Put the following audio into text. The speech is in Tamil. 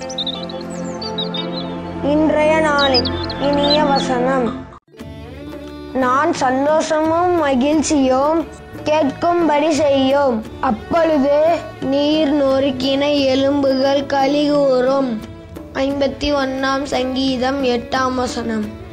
இன்றைய நாளின் இனிய வசனம். நான் சந்தோஷமும் மகிழ்ச்சியும் கேட்கும்படி செய்யும், அப்பொழுது நீர் நொறுக்கின எலும்புகள் களிகூரும். 51 சங்கீதம் 8 வசனம்.